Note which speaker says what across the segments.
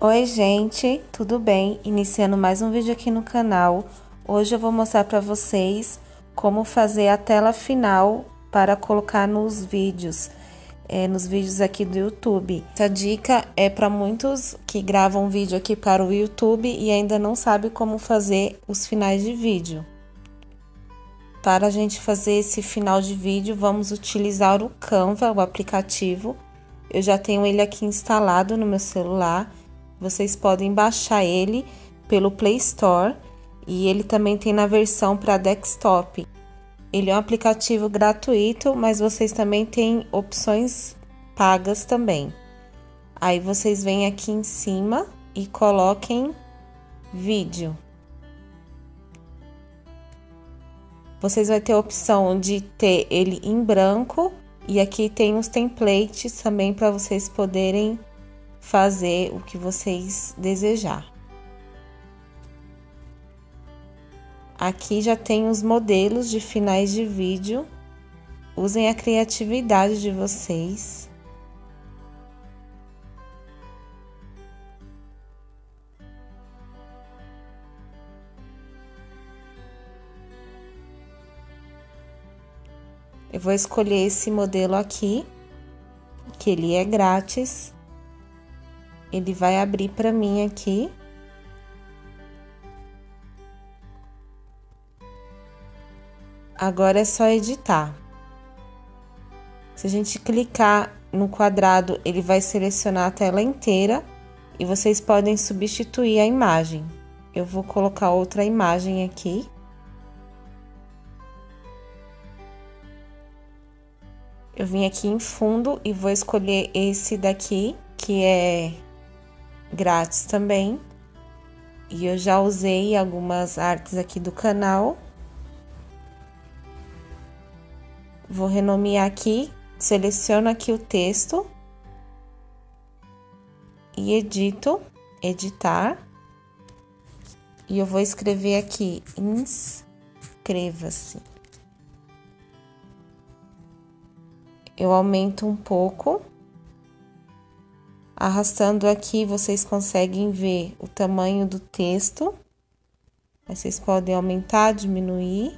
Speaker 1: Oi gente, tudo bem? Iniciando mais um vídeo aqui no canal. Hoje eu vou mostrar para vocês como fazer a tela final para colocar nos vídeos aqui do YouTube. Essa dica é para muitos que gravam vídeo aqui para o YouTube e ainda não sabe como fazer os finais de vídeo. Para a gente fazer esse final de vídeo, vamos utilizar o Canva, o aplicativo. Eu já tenho ele aqui instalado no meu celular. Vocês podem baixar ele pelo Play Store e ele também tem na versão para desktop. Ele é um aplicativo gratuito, mas vocês também têm opções pagas também. Aí vocês vêm aqui em cima e coloquem vídeo. Vocês vão ter a opção de ter ele em branco e aqui tem os templates também para vocês poderem fazer o que vocês desejar. Aqui já tem os modelos de finais de vídeo. Usem a criatividade de vocês. Eu vou escolher esse modelo aqui, que ele é grátis. Ele vai abrir para mim aqui. Agora é só editar. Se a gente clicar no quadrado, ele vai selecionar a tela inteira e vocês podem substituir a imagem. Eu vou colocar outra imagem aqui. Eu vim aqui em fundo e vou escolher esse daqui, que é grátis também. E eu já usei algumas artes aqui do canal. Vou renomear aqui, seleciono aqui o texto e edito, editar. E eu vou escrever aqui, inscreva-se. Eu aumento um pouco. Arrastando aqui, vocês conseguem ver o tamanho do texto. Vocês podem aumentar, diminuir.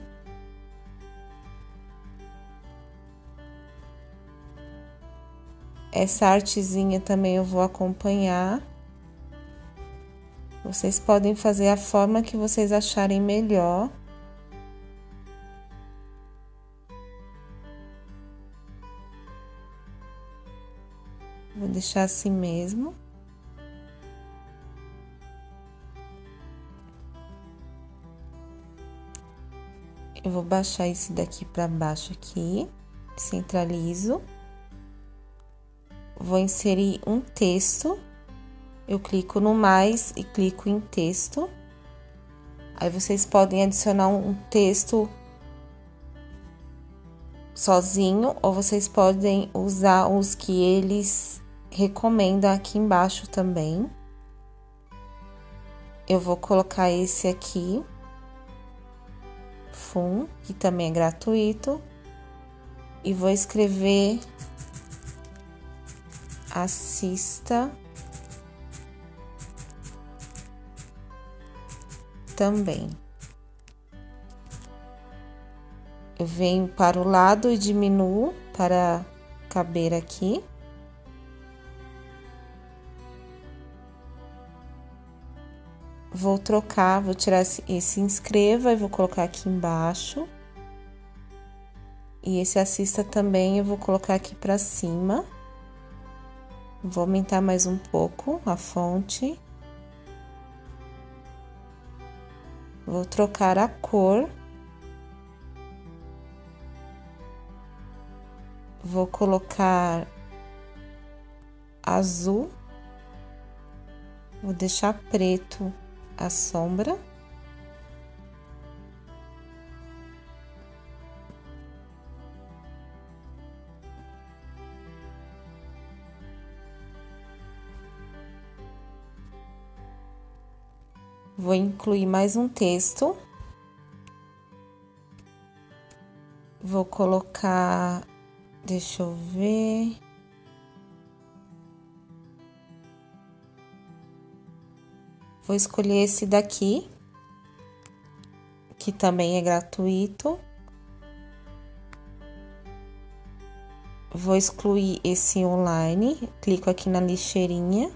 Speaker 1: Essa artezinha também eu vou acompanhar. Vocês podem fazer a forma que vocês acharem melhor. Vou deixar assim mesmo. Eu vou baixar esse daqui para baixo aqui, centralizo. Vou inserir um texto. Eu clico no mais e clico em texto. Aí vocês podem adicionar um texto sozinho ou vocês podem usar os que eles recomendam aqui embaixo também. Eu vou colocar esse aqui, FUN, que também é gratuito, e vou escrever assista também. Eu venho para o lado e diminuo para caber aqui. Vou trocar, vou tirar esse inscreva e vou colocar aqui embaixo. E esse assista também eu vou colocar aqui para cima. Vou aumentar mais um pouco a fonte. Vou trocar a cor. Vou colocar azul. Vou deixar preto a sombra. Vou incluir mais um texto. Vou colocar, deixa eu ver. Vou escolher esse daqui, que também é gratuito. Vou excluir esse online, clico aqui na lixeirinha.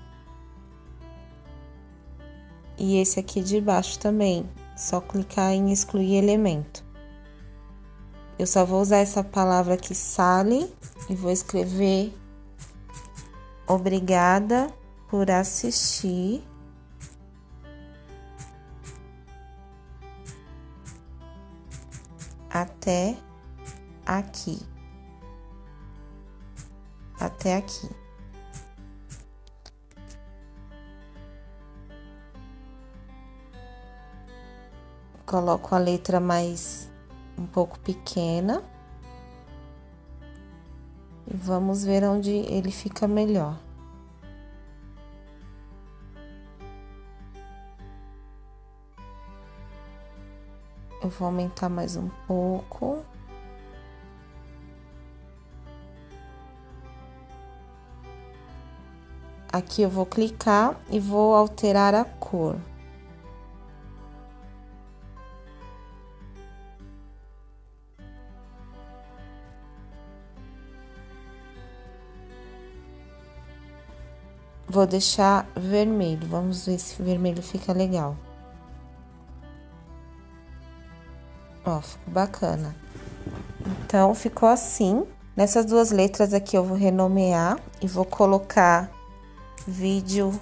Speaker 1: E esse aqui de baixo também, só clicar em excluir elemento. Eu só vou usar essa palavra aqui, Sally, e vou escrever obrigada por assistir até aqui. Até aqui. Coloco a letra mais um pouco pequena. E vamos ver onde ele fica melhor. Eu vou aumentar mais um pouco. Aqui eu vou clicar e vou alterar a cor. Vou deixar vermelho, vamos ver se vermelho fica legal. Ó, ficou bacana. Então, ficou assim. Nessas duas letras aqui eu vou renomear e vou colocar vídeo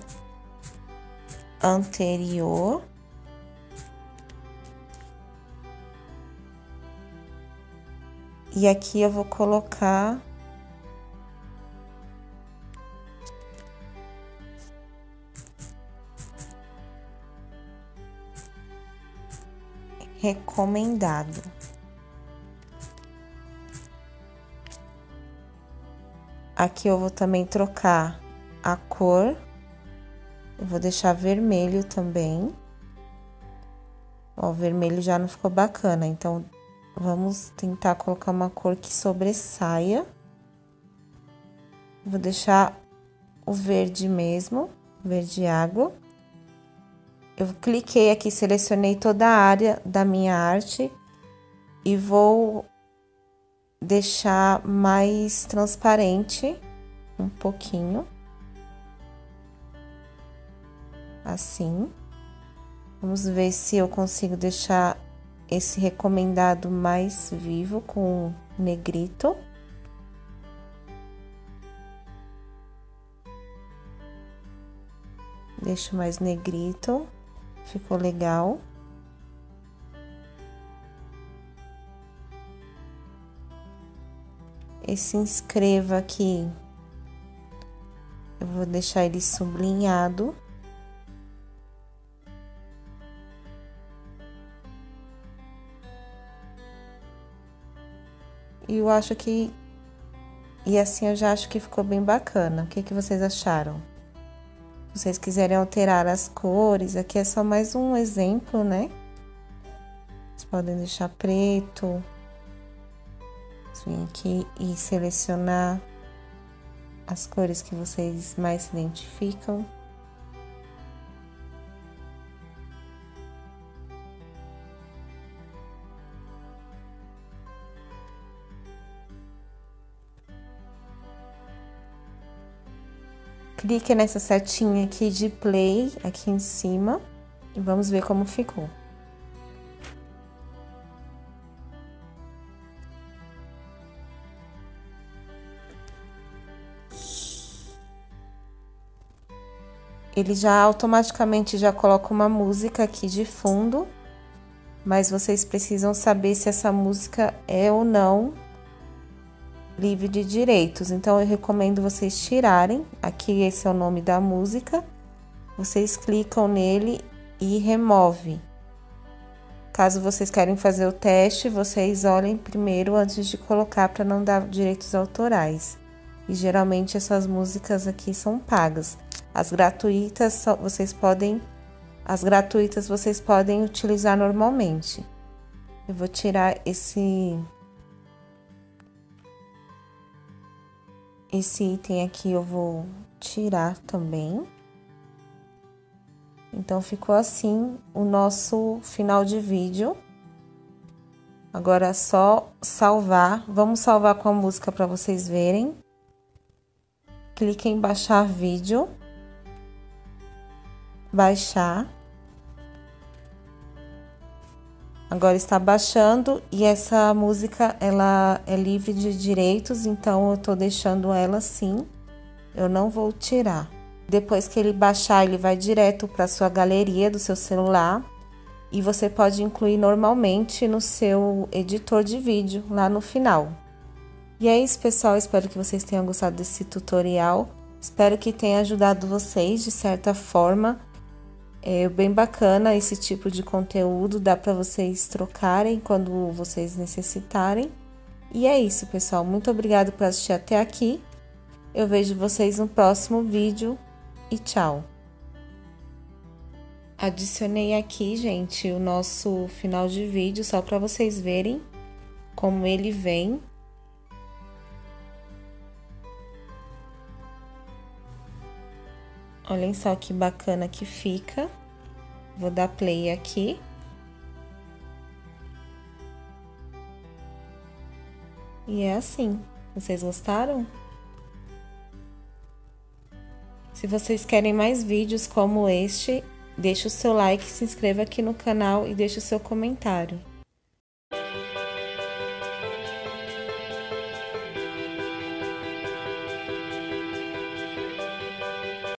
Speaker 1: anterior. E aqui eu vou colocar recomendado. Aqui eu vou também trocar a cor. Eu vou deixar vermelho também. Ó, o vermelho já não ficou bacana, então vamos tentar colocar uma cor que sobressaia. Vou deixar o verde mesmo, verde água. Eu cliquei aqui, selecionei toda a área da minha arte e vou deixar mais transparente um pouquinho. Assim. Vamos ver se eu consigo deixar esse recomendado mais vivo com negrito. Deixo mais negrito. Ficou legal. E se inscreva aqui. Eu vou deixar ele sublinhado. E eu acho que... E assim eu já acho que ficou bem bacana. O que que vocês acharam? Se vocês quiserem alterar as cores, aqui é só mais um exemplo, né? Vocês podem deixar preto. Vem aqui e selecionar as cores que vocês mais se identificam. Clique nessa setinha aqui de play, aqui em cima, e vamos ver como ficou. Ele já automaticamente já coloca uma música aqui de fundo, mas vocês precisam saber se essa música é ou não livre de direitos. Então, eu recomendo vocês tirarem. Aqui, esse é o nome da música. Vocês clicam nele e remove. Caso vocês querem fazer o teste, vocês olhem primeiro antes de colocar para não dar direitos autorais. E geralmente essas músicas aqui são pagas. As gratuitas vocês podem utilizar normalmente. Eu vou tirar esse item aqui, eu vou tirar também. Então, ficou assim o nosso final de vídeo. Agora é só salvar. Vamos salvar com a música para vocês verem. Clique em baixar vídeo. Baixar. Agora está baixando e essa música, ela é livre de direitos, então eu tô deixando ela assim. Eu não vou tirar. Depois que ele baixar, ele vai direto para sua galeria do seu celular. E você pode incluir normalmente no seu editor de vídeo, lá no final. E é isso, pessoal. Espero que vocês tenham gostado desse tutorial. Espero que tenha ajudado vocês de certa forma. É bem bacana esse tipo de conteúdo. Dá para vocês trocarem quando vocês necessitarem. E é isso, pessoal. Muito obrigada por assistir até aqui. Eu vejo vocês no próximo vídeo. E tchau! Adicionei aqui, gente, o nosso final de vídeo, só para vocês verem como ele vem. Olhem só que bacana que fica. Vou dar play aqui. E é assim. Vocês gostaram? Se vocês querem mais vídeos como este, deixe o seu like, se inscreva aqui no canal e deixe o seu comentário.